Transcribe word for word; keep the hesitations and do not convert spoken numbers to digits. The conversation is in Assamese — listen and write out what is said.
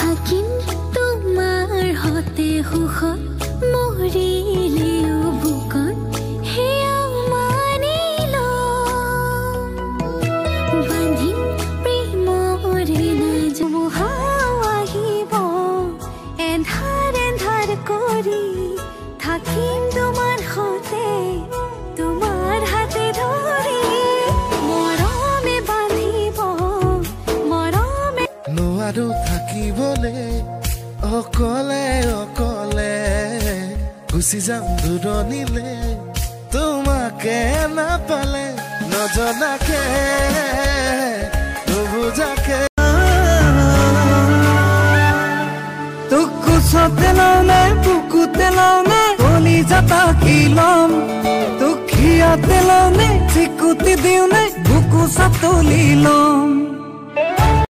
থাকিম তোমাৰ হতে সুখত মৰিলেও বুকত হেয়া মানি লম বান্ধিম প্ৰেমৰে নাজমুহাও আহিব এন্ধাৰ এন্ধাৰ কৰি থাকিম তোমাৰ হতে তোমাৰ হাতে ধৰি মৰমে বান্ধিব মৰমে নোৱাৰো থাকিবলে অকলে অকলে গুচি যাম দূৰণিলে তোমাকে নাপালে নজনাকে নুবুজাকে তোক কোচতে লওঁনে বুকুতে লওঁনে কলিজাটা কি ল'ম তোক খিয়াতে লওঁনে চিকুতি দিওঁনে বুকু চাতলি ল'ম